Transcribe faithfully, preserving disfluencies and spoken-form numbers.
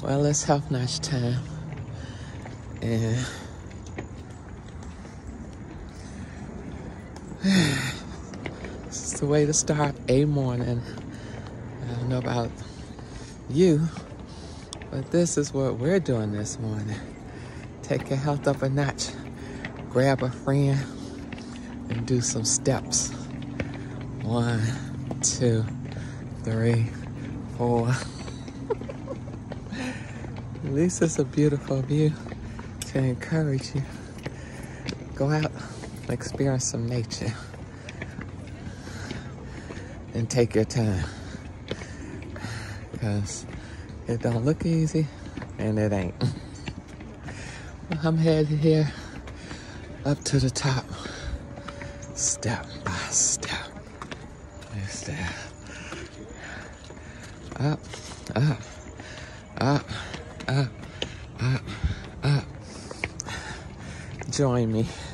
Well, it's health notch time, and this is the way to start a morning. I don't know about you, but this is what we're doing this morning. Take your health up a notch, grab a friend, and do some steps. One, two, three, four. At least it's a beautiful view to encourage you. Go out and experience some nature. And take your time. Because it don't look easy, and it ain't. I'm headed here up to the top, step by step. Step. Up, up, up, up, up, up. Join me.